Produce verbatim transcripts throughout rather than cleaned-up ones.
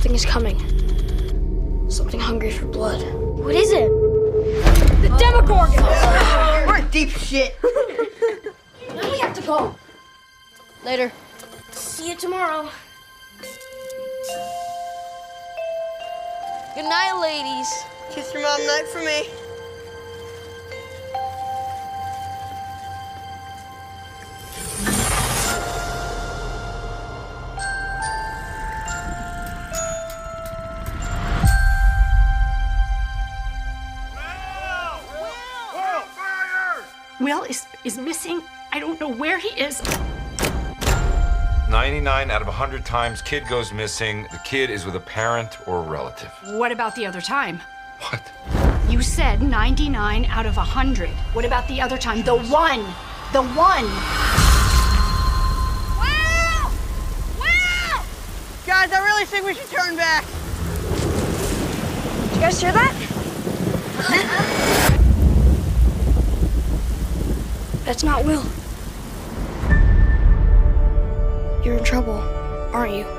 Something is coming. Something hungry for blood. What is it? The oh. Demogorgon! We're in deep shit. Now we have to go. Later. See you tomorrow. Good night, ladies. Kiss your mom night for me. Will is, is missing. I don't know where he is. ninety-nine out of one hundred times, kid goes missing. The kid is with a parent or a relative. What about the other time? What? You said ninety-nine out of one hundred. What about the other time? The one. The one. Will! Will! Guys, I really think we should turn back. Did you guys hear that? That's not Will. You're in trouble, aren't you?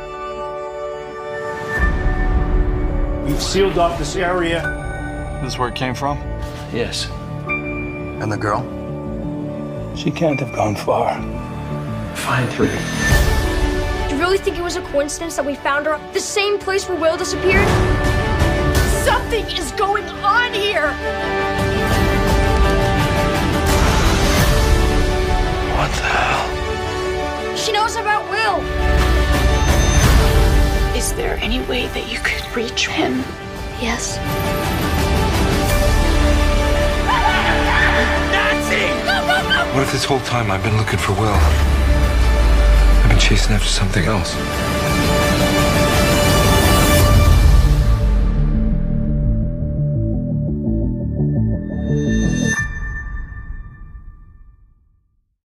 We've sealed off this area. This is where it came from? Yes. And the girl? She can't have gone far. Find her. Do you really think it was a coincidence that we found her at the same place where Will disappeared? Something is going on here! What the hell? She knows about Will. Is there any way that you could reach him? Yes. Nazi! Go, go, go! What if this whole time I've been looking for Will? I've been chasing after something else?